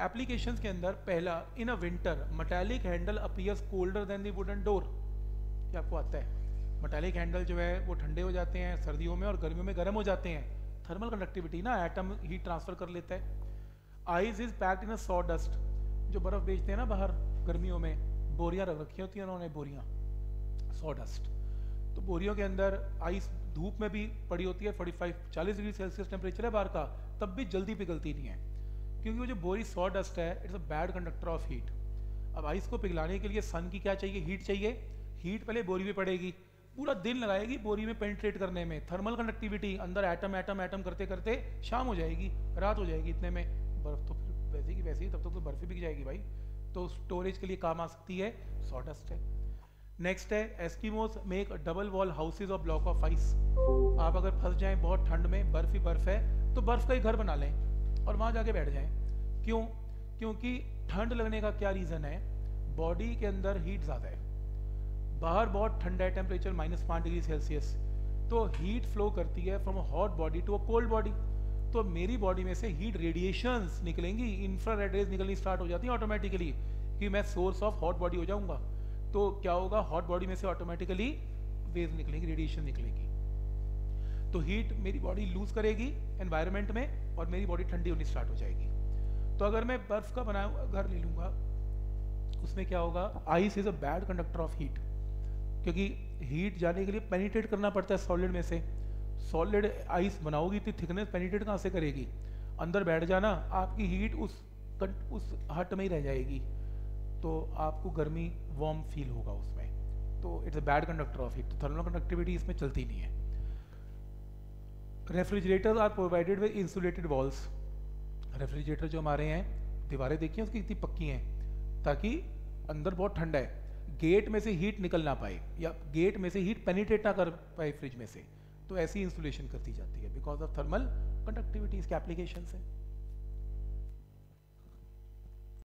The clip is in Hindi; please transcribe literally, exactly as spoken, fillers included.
एप्लीकेशंस के अंदर पहला, in a winter metallic handle appears colder than the wooden door. ये आपको आता है, मेटालिक हैंडल जो है वो ठंडे हो जाते हैं सर्दियों में और गर्मियों में गर्म हो जाते हैं। थर्मल कंडक्टिविटी ना, एटम हीट ट्रांसफर कर लेता है। Ice is packed in a saw dust, जो बर्फ बेचते हैं ना बाहर गर्मियों में, बोरियां रख रखी होती हैं उन्होंने, बोरियां सॉ डस्ट। तो बोरियों के अंदर आइस धूप में भी पड़ी होती है, पैंतालीस चालीस डिग्री सेल्सियस टेम्परेचर है बाहर का, तब भी जल्दी पिघलती नहीं है, क्योंकि वो जो बोरी सॉ डस्ट है it's a bad conductor of heat. अब आइस को पिघलाने के लिए सन की क्या चाहिए, हीट चाहिए। हीट पहले बोरी में पड़ेगी, पूरा दिन लगाएगी बोरी में पेनिट्रेट करने में, थर्मल कंडक्टिविटी, अंदर एटम एटम एटम करते करते शाम हो जाएगी, रात हो जाएगी, इतने में बर्फ तो फिर वैसे की वैसे ही, तब तक तो बर्फ ही बिक जाएगी भाई। तो स्टोरेज के लिए काम आ सकती है, सॉ डस्ट है। नेक्स्ट है Eskimos make double wall houses और ब्लॉक ऑफ आइस। आप अगर फंस जाएं बहुत ठंड में, बर्फ ही बर्फ है, तो बर्फ का ही घर बना लें और वहां जाके बैठ जाएं। क्यों? क्योंकि ठंड लगने का क्या रीजन है, बॉडी के अंदर हीट ज्यादा है, बाहर बहुत ठंडा है, टेम्परेचर माइनस पाँच डिग्री सेल्सियस, तो हीट फ्लो करती है from a hot body to a cold body. तो मेरी बॉडी में से हीट रेडिएशंस निकलेंगी, इंफ्रारेड रेज निकलनी स्टार्ट हो जाती है ऑटोमेटिकली, कि मैं सोर्स ऑफ हॉट बॉडी हो जाऊंगा। तो क्या होगा, हॉट बॉडी में से ऑटोमेटिकली वेव निकलेंगी, रेडिएशन निकलेगी, तो हीट मेरी बॉडी लूज करेगी एनवायरनमेंट में और मेरी बॉडी ठंडी होनी स्टार्ट हो जाएगी। तो अगर मैं बर्फ का बनाया हुआ घर ले लूंगा, उसमें क्या होगा, ice is a bad conductor of heat, क्योंकि हीट जाने के लिए पेनिट्रेट करना पड़ता है सॉलिड में से। सॉलिड आइस बनाओगी तो थिकनेस पेनिट्रेट कहाँ से करेगी, अंदर बैठ जाना, आपकी हीट उस उस हट में ही रह जाएगी, तो आपको गर्मी वार्म फील होगा उसमें, तो it's a bad conductor of heat. तो थर्मल कंडक्टिविटी इसमें चलती नहीं है। Refrigerators are provided with insulated walls. Refrigerator जो हमारे हैं, दीवारें देखिए उसकी कितनी पक्की हैं, ताकि अंदर बहुत ठंडा है, गेट में से हीट निकल ना पाए या गेट में से हीट पेनिट्रेट ना कर पाए फ्रिज में से, तो ऐसी इंसुलेशन करती जाती है बिकॉज ऑफ थर्मल कंडक्टिविटी। इसके एप्लीकेशंस हैं।